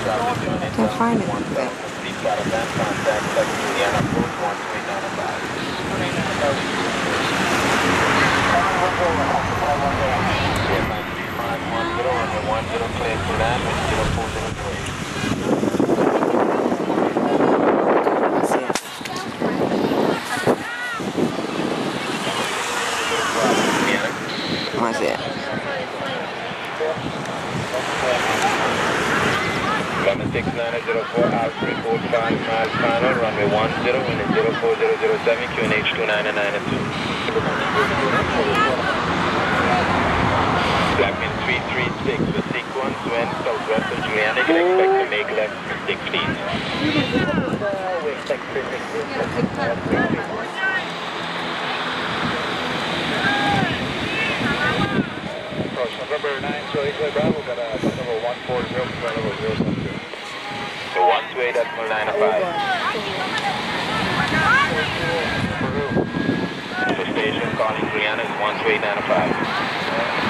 Can't find it. What's it? Runway 6904, A340-300 miles final, runway 10, wind 04007, QNH 29992. Blackman 336, the sequence when southwest of Juliana, you can expect to make left 6 feet. We expect 360. November 9, so Eagle Bravo got a number 140, level 072. So 128.95. The station calling Brianna is 128.95.